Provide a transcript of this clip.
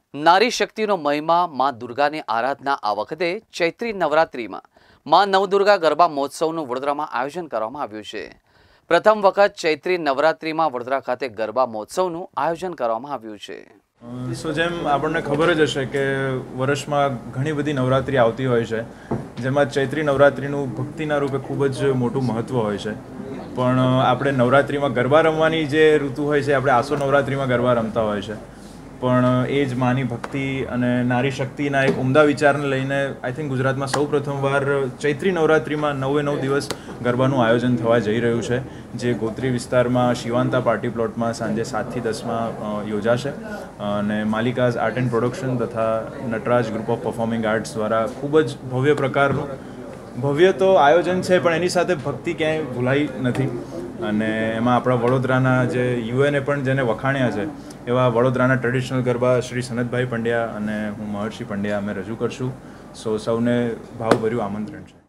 નારી શક્તિનો મહિમા માં દુર્ગાની આરાધના આ વખતે ચૈત્રી નવરાત્રિમાં માં નવદુર્ગા ગરબા મહોત્સવનું વડોદરામાં આયોજન કરવામાં આવ્યું છે। પ્રથમ વખત ચૈત્રી નવરાત્રિમાં વડોદરા ખાતે ગરબા મહોત્સવનું આયોજન કરવામાં આવ્યું છે। જેમ આપણને ખબર જ હશે કે વર્ષમાં ઘણી બધી નવરાત્રિ આવતી હોય છે, જેમાં ચૈત્રી નવરાત્રિનું ભક્તિના રૂપે ખૂબ જ મોટું મહત્ત્વ હોય છે। પણ આપણે નવરાત્રિમાં ગરબા રમવાની જે ઋતુ હોય છે, આપણે આસો નવરાત્રિમાં ગરબા રમતા હોય છે, પણ એ જ માની ભક્તિ અને નારી શક્તિના એક ઉમદા વિચારને લઈને આઈ થિંક ગુજરાતમાં સૌ પ્રથમવાર ચૈત્રી નવરાત્રિમાં 9 દિવસ ગરબાનું આયોજન થવા જઈ રહ્યું છે, જે ગોત્રી વિસ્તારમાં શિવાંતા પાર્ટી પ્લોટમાં સાંજે 7 થી 10 યોજાશે। અને માલિકાઝ આર્ટ એન્ડ પ્રોડક્શન તથા Natraj group of performing arts દ્વારા ખૂબ જ ભવ્ય પ્રકારનું ભવ્ય તો આયોજન છે, પણ એની સાથે ભક્તિ ક્યાંય ભૂલાઈ નથી। અને એમાં આપણા વડોદરાના જે યુએને પણ જેને વખાણ્યા છે, એવા વડોદરાના ટ્રેડિશનલ ગરબા શ્રી સનતભાઈ પંડ્યા અને હું મહર્ષિ પંડ્યા અમે રજૂ કરશું। સૌને ભાવભર્યું આમંત્રણ છે।